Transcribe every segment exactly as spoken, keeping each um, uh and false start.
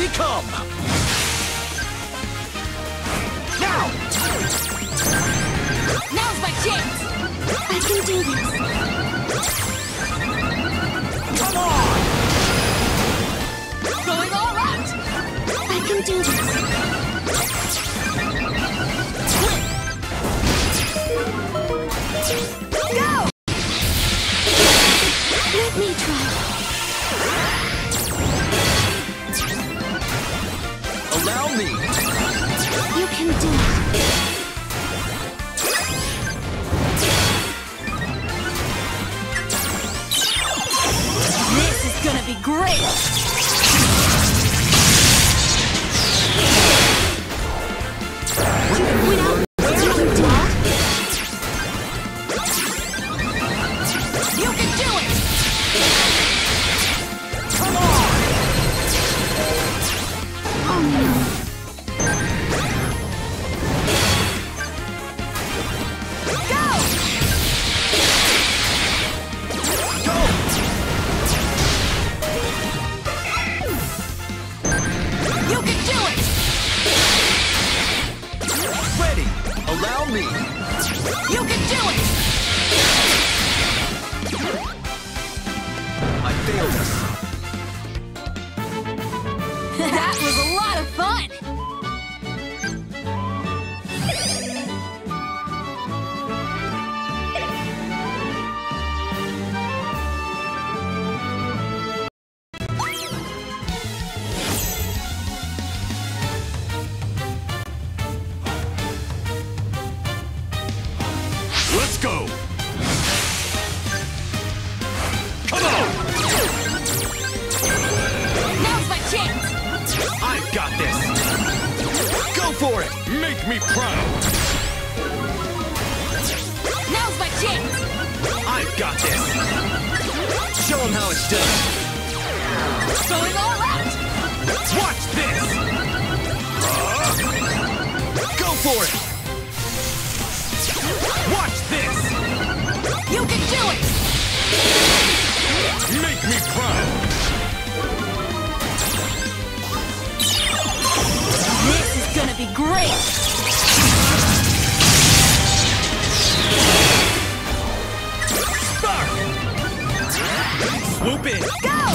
we come! Now! Now's my chance! I can do this! Come on! Going all out! I can do this! Go! Let me try. Allow me! You can do it! This is gonna be great! We know what you can do. You can do it! Come on! Oh no. Go! Go! You can do it! Ready! Allow me! You can do it! I failed us. That was a lot of fun! Let's go! Come on! Now's my chance! I've got this! Go for it! Make me proud! Now's my chance! I've got this! Show them how it's done! Going all out! Watch this! Uh, go for it! Watch this! You can do it! Make me proud! This is gonna be great! Spark! Swoop in! Go!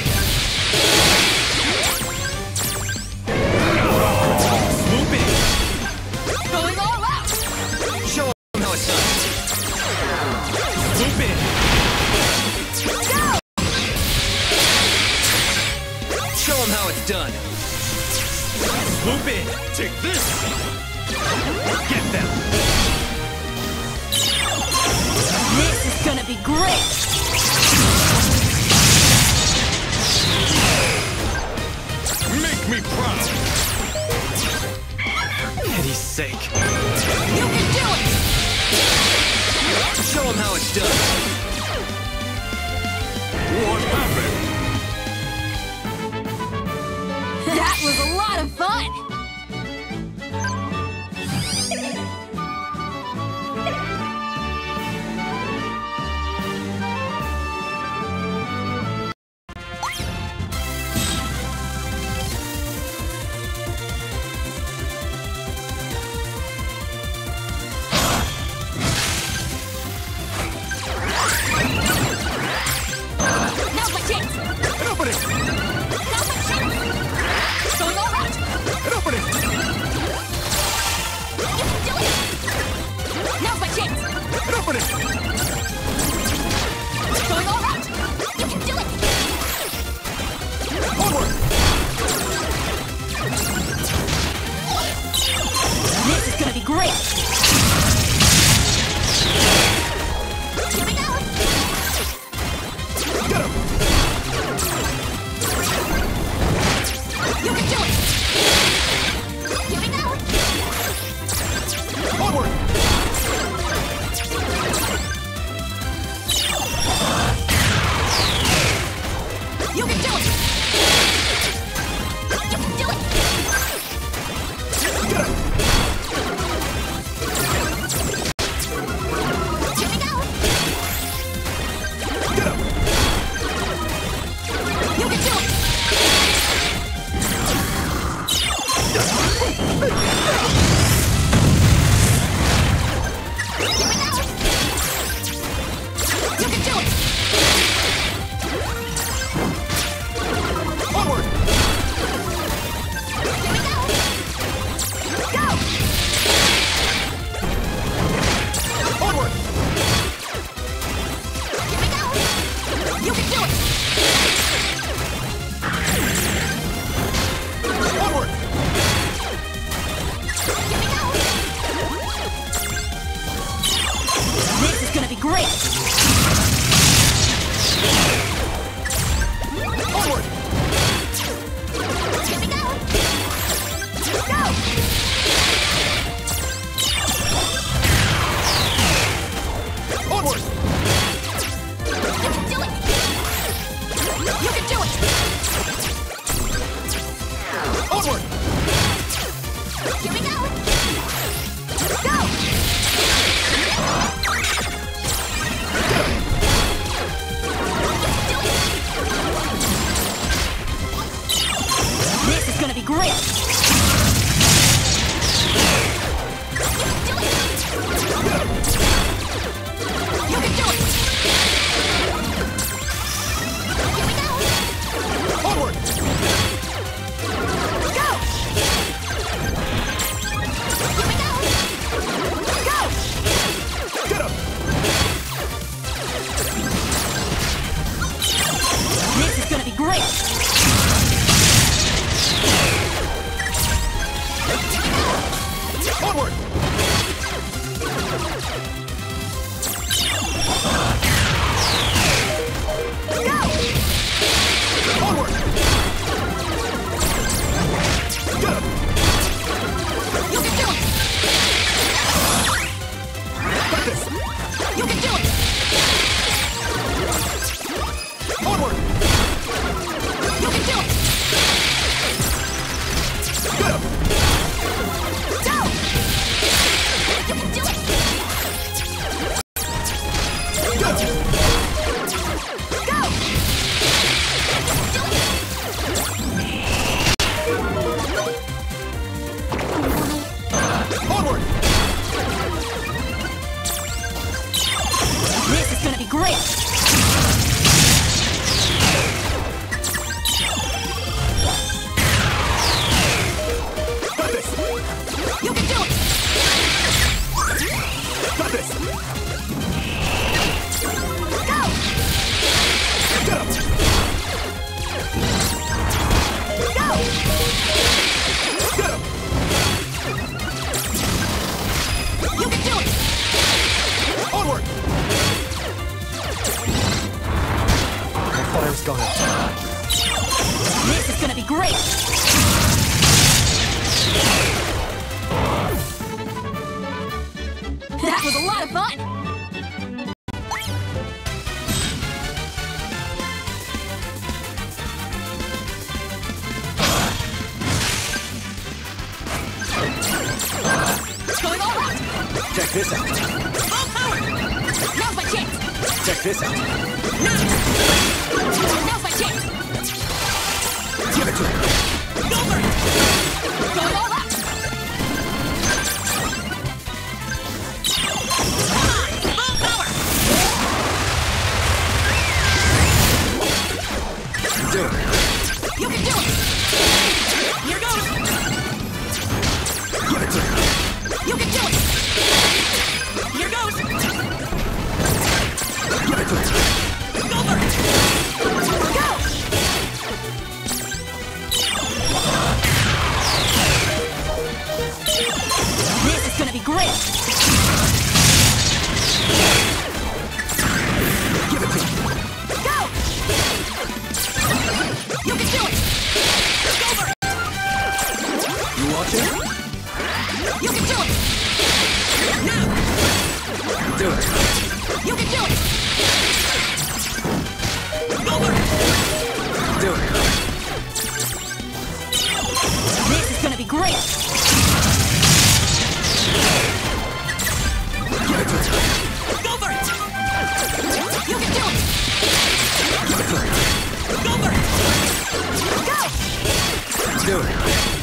Swoop in! Going all out! Show them how it's done! Swoop in! Go! Show them how it's done! Swoop in! Take this! Get them! This is gonna be great! Make me proud! Pity's sake! You can do it! Show them how it's done! What happened? That was a lot of fun! Now's my chance! Open it! Now's my chance! Going all out! Open it! You can do it! Now's my chance! Open it! Going all out! You can do it! Forward! This is gonna be great! Here we go! Get him! You can do it! Here we go! Forward! great! Onward! Here we go! Go! Onward! You can do it! You can do it! Onward! Here we go! Go! This is gonna be great! You can do it! Here we go! Onward! Go! Here we go! Go! Get up! This is gonna be great! Onward! Go! Onward! Get up! You can do it! Got this! You can do it! Onward! You can do it! Get up! Go! You can do it! Get up! Go! Onward! This is gonna be great! Got this! You can do it! Got this! Go! Get up! Go! Get up! You can do it! Onward! I thought I was gonna. This is gonna be great! That was a lot of fun! Going all out! Check this out. Full power! Now's my chance! Check this out. Now! Now's my chance! Give it to me. Go for it! Going all out! Come on! Full power! Do it. You can do it! Here goes! Give it to me. You can do it! Here goes! Give it to me. Go for it! Go! This is gonna be great! Give it to me. Go! You can do it! Go for it! You watching? You can do it! Now! Do it. You can do it! Go for it! Do it. This is gonna be great! Give it to me. Go for it! You can do it! Give it to me. Go for it! Go! Do it.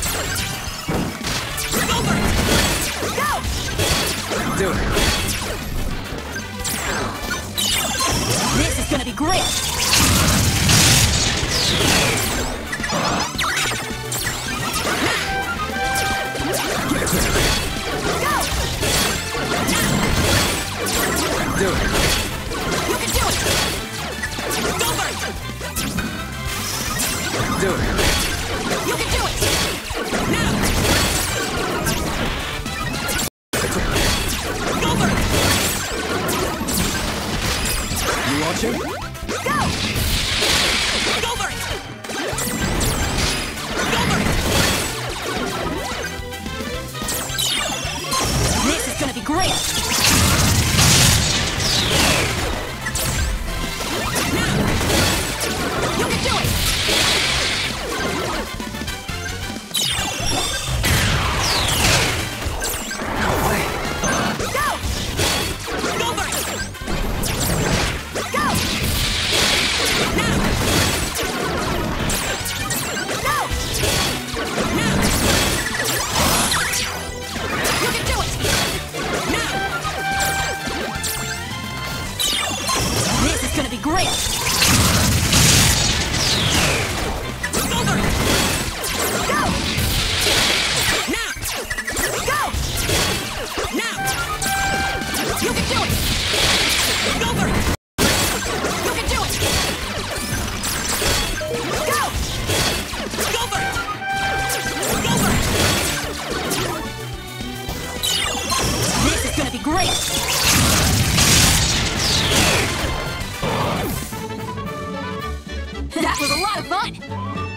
Go for it! Go! Do it. This is gonna be great! Give it to me. Go! Do it. You can do it! Go for it! Do it. You can do it! Now! Go for it! Discharge. Go! Go for it! Go for it! This is gonna be great! You can do it! No way. Go! Go for it! Go! Now! Go! Now! You can do it! Now! This is gonna be great! Go for it! Go! Now! Go! Now! You can do it! Go for it! You can do it! Go! Go for it! Go for it! This is gonna be great! That was a lot of fun!